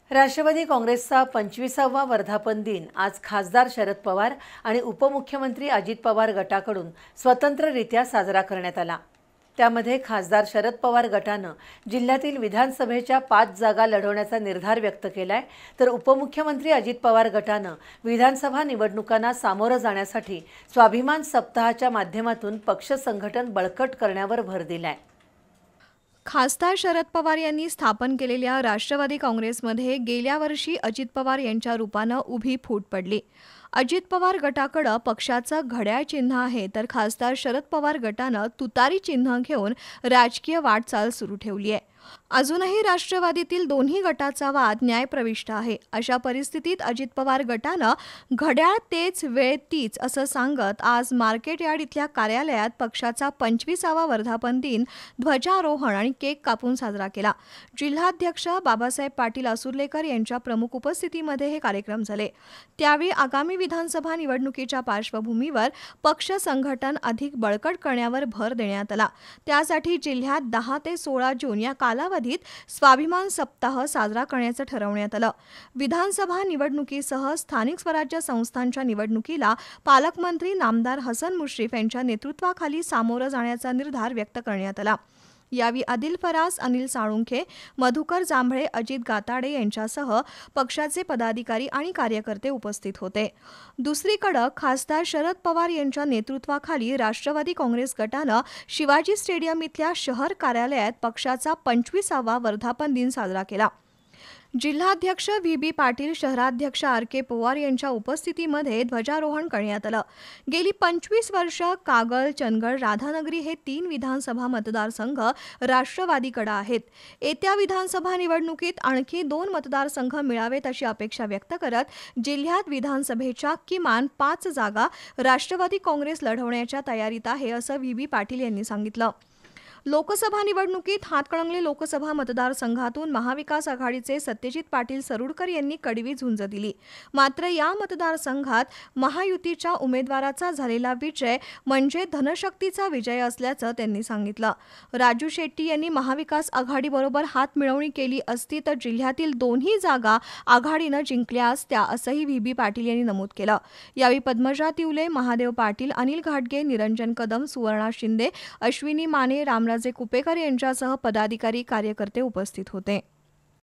राष्ट्रवादी काँग्रेसचा 25वा वर्धापन दिन आज खासदार शरद पवार आणि उपमुख्यमंत्री अजित पवार गटाकडून स्वतंत्ररित्या साजरा करण्यात आला। त्यामध्ये खासदार शरद पवार गटानं जिल्ह्यातील विधानसभेच्या 5 जागा लढवण्याचा निर्धार व्यक्त केलाय, तर उपमुख्यमंत्री अजित पवार गटानं विधानसभा निवडणुकांना सामोरं जाण्यासाठी स्वाभिमान सप्ताहाच्या माध्यमातून पक्ष संघटन बळकट करण्यावर भर दिलाय। खासदार शरद पवार यांनी स्थापन केलेल्या राष्ट्रवादी काँग्रेसमध्ये गेल्या वर्षी अजित पवार यांच्या रूपानं उभी फूट पडली। अजित पवार गटाकडे पक्षाचं घड्याळ चिन्ह आहे, तर खासदार शरद पवार गटानं तुतारी चिन्ह घेऊन राजकीय वाटचाल सुरू ठेवली आहे। अजूनही राष्ट्रवादीतील दोन्ही गटाचा वाद न्यायप्रविष्ट आहे। अशा परिस्थितीत अजित पवार गटानं घड्याळ तेच वेळ तीच असं सांगत आज मार्केट यार्ड इथल्या कार्यालयात पक्षाचा 25वा वर्धापन दिन ध्वजारोहण आणि केक कापून साजरा केला। जिल्हाध्यक्ष बाबासाहेब पाटील असुर्लेकर यांच्या प्रमुख उपस्थितीमध्ये हे कार्यक्रम झाले। त्यावेळी आगामी विधानसभा निवडणुकीच्या पार्श्वभूमीवर पक्ष संघटन अधिक बळकट करण्यावर भर देण्यात आला। त्यासाठी जिल्ह्यात 10 ते 16 जून या कालावधीत स्वाभिमान सप्ताह साजरा करण्याचं ठरवण्यात आलं। विधानसभा निवडणुकीसह स्थानिक स्वराज्य संस्थांच्या निवडणुकीला पालकमंत्री नामदार हसन मुश्रीफ यांच्या नेतृत्वाखाली सामोरं जाण्याचा निर्धार व्यक्त करण्यात आला। यावेळी आदिल फरास, अनिल साळुंखे, मधुकर जांभळे, अजित गाताडे यांच्यासह पक्षाचे पदाधिकारी आणि कार्यकर्ते उपस्थित होते। दुसरीकडे खासदार शरद पवार यांच्या नेतृत्वाखाली राष्ट्रवादी काँग्रेस गटानं शिवाजी स्टेडियम इथल्या शहर कार्यालयात पक्षाचा 25वा वर्धापन दिन साजरा केला। जिल्हाध्यक्ष व्ही.बी. पाटील, शहराध्यक्ष आर.के. पवार यांच्या उपस्थितीमध्ये ध्वजारोहण करण्यात आलं। गेली 25 वर्ष कागल, चंदगड, राधानगरी हे 3 विधानसभा मतदारसंघ राष्ट्रवादीकडे आहेत। येत्या विधानसभा निवडणुकीत आणखी 2 मतदारसंघ मिळावेत अशी अपेक्षा व्यक्त करत जिल्ह्यात विधानसभेच्या किमान 5 जागा राष्ट्रवादी काँग्रेस लढवण्याच्या तयारीत आहे, असं व्ही.बी. पाटील यांनी सांगितलं। लोकसभा निवडणुकीत हातकणंगले लोकसभा मतदारसंघातून महाविकास आघाडीचे सत्यजित पाटील सरुडकर यांनी कडवी झुंज दिली। मात्र या मतदारसंघात महायुतीच्या उमेदवाराचा झालेला विजय म्हणजे धनशक्तीचा विजय असल्याचं त्यांनी सांगितलं। राजू शेट्टी यांनी महाविकास आघाडीबरोबर हातमिळवणी केली असती तर जिल्ह्यातील दोन्ही जागा आघाडीनं जिंकल्या असत्या, असंही व्ही.बी. पाटील यांनी नमूद केलं। यावेळी पद्मजा तिवले, महादेव पाटील, अनिल घाटगे, निरंजन कदम, सुवर्णा शिंदे, अश्विनी माने, रामराजे कुपेकर यांच्यासह पदाधिकारी, कार्यकर्ते उपस्थित होते।